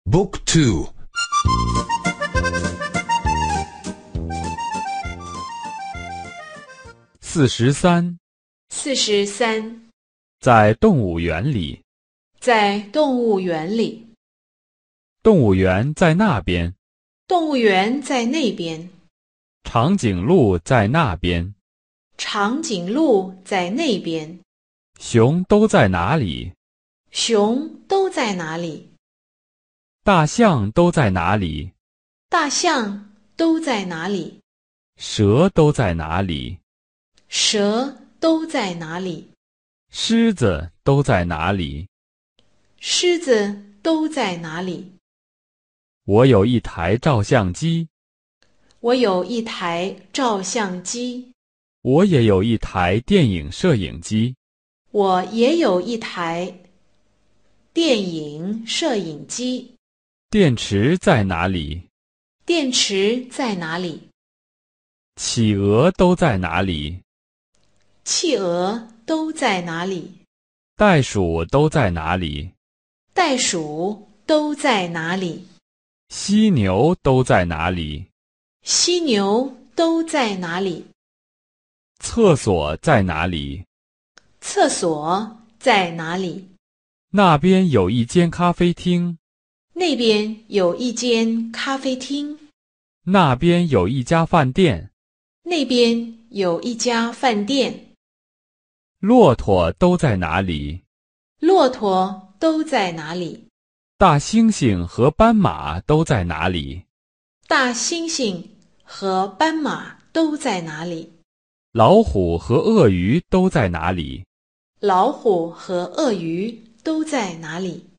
Book 2 43 在动物园里。 在动物园里。 动物园在那边。 动物园在那边。 长颈鹿在那边。 长颈鹿在那边。 熊都在哪里？ 熊都在哪里？ 大象都在哪里？ 大象都在哪里？ 蛇都在哪里？ 蛇都在哪里？ 狮子都在哪里？ 狮子都在哪里？ 我有一台照相机。 我有一台照相机。 我也有一台电影摄影机。 我也有一台电影摄影机。 电池在哪里？ 电池在哪里？ 企鹅都在哪里？ 企鹅都在哪里？ 袋鼠都在哪里？ 袋鼠都在哪里？ 犀牛都在哪里？ 犀牛都在哪里？ 厕所在哪里？ 厕所在哪里？ 那边有一间咖啡厅。 那边有一间咖啡厅。 那边有一家饭店。 那边有一家饭店。 骆驼都在哪里？ 骆驼都在哪里？ 大猩猩和斑马都在哪里？ 大猩猩和斑马都在哪里？ 老虎和鳄鱼都在哪里？ 老虎和鳄鱼都在哪里？